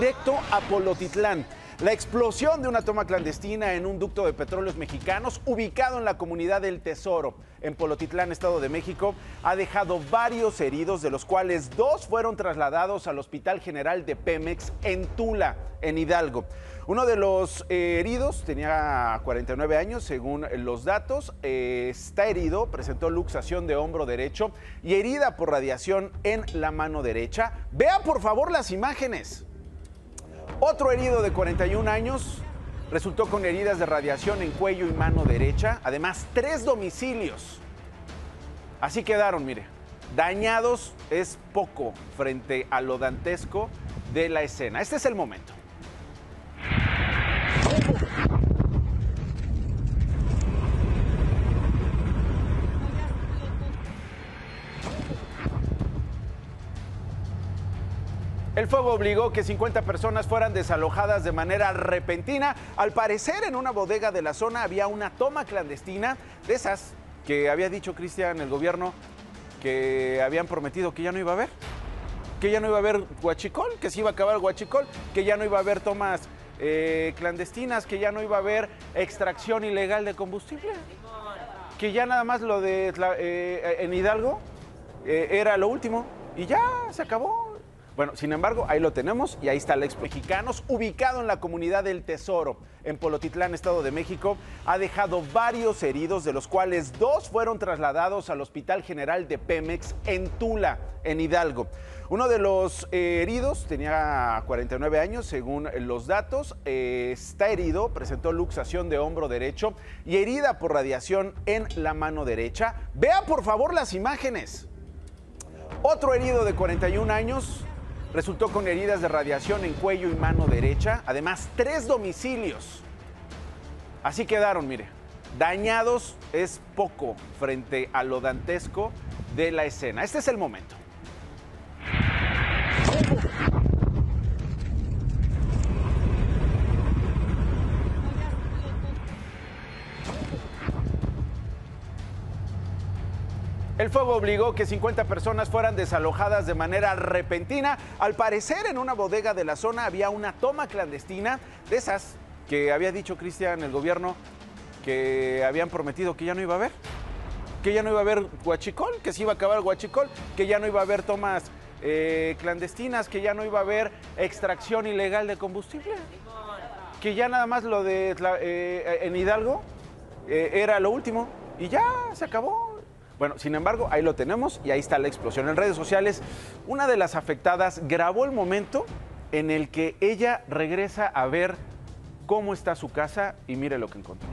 directo a Polotitlán. La explosión de una toma clandestina en un ducto de petróleos mexicanos ubicado en la comunidad del Tesoro, en Polotitlán, Estado de México, ha dejado varios heridos, de los cuales 2 fueron trasladados al Hospital General de Pemex en Tula, en Hidalgo. Uno de los heridos tenía 49 años, según los datos. Está herido, presentó luxación de hombro derecho y herida por radiación en la mano derecha. Vea por favor las imágenes. Otro herido de 41 años resultó con heridas de radiación en cuello y mano derecha. Además, 3 domicilios. Así quedaron, mire. Dañados es poco frente a lo dantesco de la escena. Este es el momento. El fuego obligó que 50 personas fueran desalojadas de manera repentina. Al parecer, en una bodega de la zona había una toma clandestina, de esas que había dicho Cristian, el gobierno, que habían prometido que ya no iba a haber. Que ya no iba a haber huachicol, que se iba a acabar el huachicol, que ya no iba a haber tomas clandestinas, que ya no iba a haber extracción ilegal de combustible. Que ya nada más lo de en Hidalgo era lo último y ya se acabó. Bueno, sin embargo, ahí lo tenemos y ahí está el ex mexicanos, ubicado en la comunidad del Tesoro, en Polotitlán, Estado de México, ha dejado varios heridos, de los cuales 2 fueron trasladados al Hospital General de Pemex en Tula, en Hidalgo. Uno de los heridos tenía 49 años, según los datos. Está herido, presentó luxación de hombro derecho y herida por radiación en la mano derecha. Vea por favor las imágenes. Otro herido de 41 años resultó con heridas de radiación en cuello y mano derecha. Además, 3 domicilios. Así quedaron, mire. Dañados es poco frente a lo dantesco de la escena. Este es el momento. El fuego obligó que 50 personas fueran desalojadas de manera repentina. Al parecer, en una bodega de la zona había una toma clandestina, de esas que había dicho Cristian, el gobierno, que habían prometido que ya no iba a haber. Que ya no iba a haber huachicol, que se iba a acabar el huachicol, que ya no iba a haber tomas clandestinas, que ya no iba a haber extracción ilegal de combustible. Que ya nada más lo de en Hidalgo era lo último y ya se acabó. Bueno, sin embargo, ahí lo tenemos y ahí está la explosión. En redes sociales, una de las afectadas grabó el momento en el que ella regresa a ver cómo está su casa y mire lo que encontró.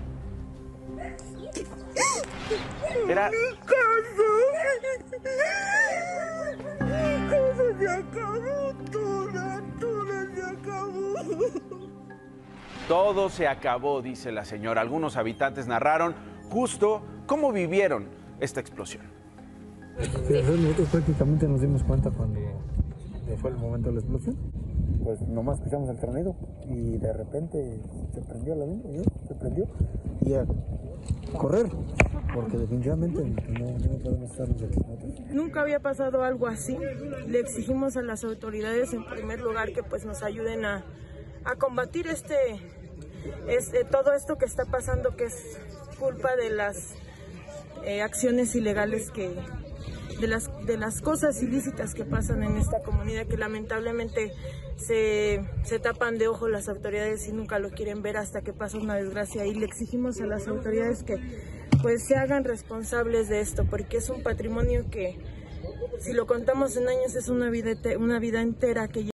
Era... ¡Mi casa! ¡Mi casa se acabó! ¡Todo se acabó! Todo se acabó, dice la señora. Algunos habitantes narraron justo cómo vivieron esta explosión. Nosotros prácticamente nos dimos cuenta cuando fue el momento de la explosión. Pues nomás escuchamos el tronido y de repente se prendió la luz, se prendió y a correr, porque definitivamente no podemos estarnos aquí nosotros. Nunca había pasado algo así. Le exigimos a las autoridades, en primer lugar, que pues nos ayuden a combatir todo esto que está pasando, que es culpa de las acciones ilegales de las cosas ilícitas que pasan en esta comunidad, que lamentablemente se tapan de ojo las autoridades y nunca lo quieren ver hasta que pasa una desgracia. Y le exigimos a las autoridades que pues se hagan responsables de esto, porque es un patrimonio que, si lo contamos en años, es una vida entera que